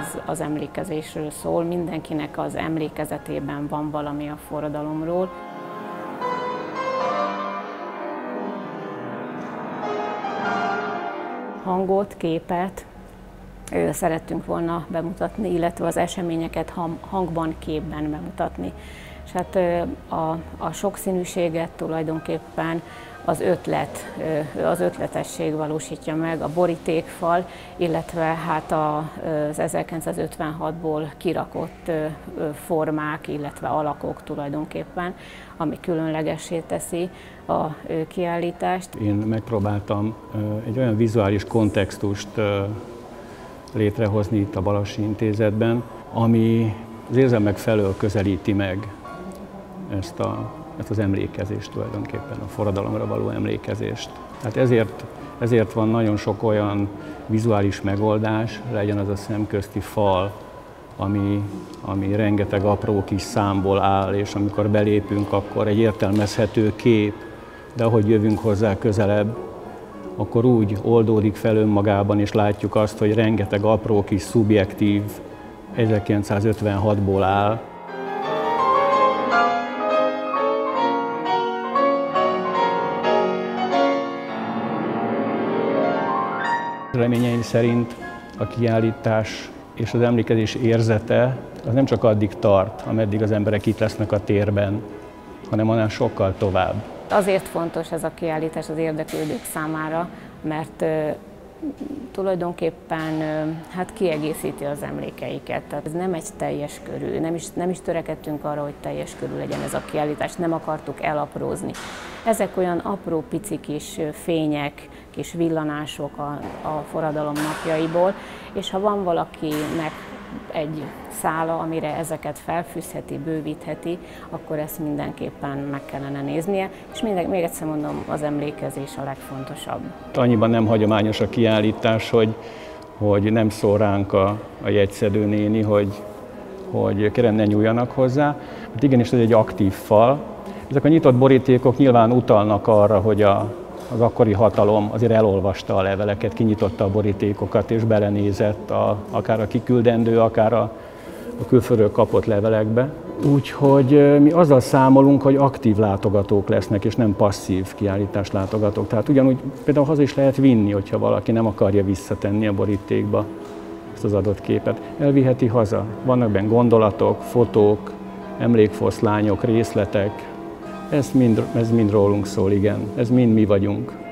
az emlékezésről szól, mindenkinek az emlékezetében van valami a forradalomról. Hangot, képet szerettünk volna bemutatni, illetve az eseményeket hangban, képben bemutatni. És hát a sokszínűséget tulajdonképpen az ötletesség valósítja meg, a borítékfal, illetve hát az 1956-ból kirakott formák, illetve alakok tulajdonképpen, ami különlegessé teszi a kiállítást. Én megpróbáltam egy olyan vizuális kontextust létrehozni itt a Balassi Intézetben, ami az érzelmek felől közelíti meg ezt az emlékezést tulajdonképpen, a forradalomra való emlékezést. Hát ezért van nagyon sok olyan vizuális megoldás, legyen az a szemközti fal, ami rengeteg apró kis számból áll, és amikor belépünk, akkor egy értelmezhető kép, de ahogy jövünk hozzá közelebb, akkor úgy oldódik fel önmagában, és látjuk azt, hogy rengeteg apró kis szubjektív 1956-ból áll. Reményeim szerint a kiállítás és az emlékezés érzete az nem csak addig tart, ameddig az emberek itt lesznek a térben, hanem annál sokkal tovább. Azért fontos ez a kiállítás az érdeklődők számára, mert tulajdonképpen hát kiegészíti az emlékeiket. Tehát ez nem egy teljes körű, nem is törekedtünk arra, hogy teljes körű legyen ez a kiállítás, nem akartuk elaprózni. Ezek olyan apró pici kis fények, kis villanások a forradalom napjaiból, és ha van valakinek egy szála, amire ezeket felfűzheti, bővítheti, akkor ezt mindenképpen meg kellene néznie, és még egyszer mondom, az emlékezés a legfontosabb. Annyiban nem hagyományos a kiállítás, hogy nem szól ránk a jegyszedő néni, hogy kérem, ne nyúljanak hozzá. Hát igenis, ez egy aktív fal. Ezek a nyitott borítékok nyilván utalnak arra, hogy az akkori hatalom azért elolvasta a leveleket, kinyitotta a borítékokat és belenézett akár a kiküldendő, akár a külföldről kapott levelekbe. Úgyhogy mi azzal számolunk, hogy aktív látogatók lesznek, és nem passzív kiállítás látogatók. Tehát ugyanúgy például haza is lehet vinni, hogyha valaki nem akarja visszatenni a borítékba ezt az adott képet. Elviheti haza. Vannak benne gondolatok, fotók, emlékfoszlányok, részletek. Ez mind rólunk szól, igen. Ez mind mi vagyunk.